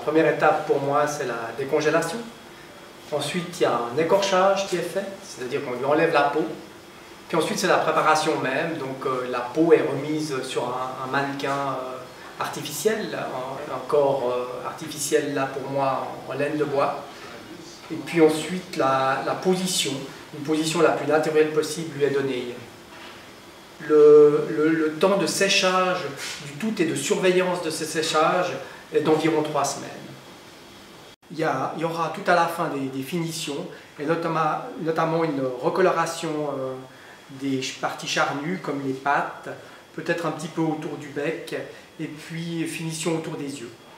première étape pour moi, c'est la décongélation. Ensuite, il y a un écorchage qui est fait, c'est-à-dire qu'on lui enlève la peau. Puis ensuite, c'est la préparation même, donc la peau est remise sur un mannequin artificiel, un corps artificiel là pour moi en laine de bois. Et puis ensuite, la position, une position la plus naturelle possible lui est donnée. Le temps de séchage du tout et de surveillance de ce séchage est d'environ 3 semaines. Il y aura tout à la fin des finitions, et notamment une recoloration des parties charnues comme les pattes, peut-être un petit peu autour du bec, et puis finition autour des yeux.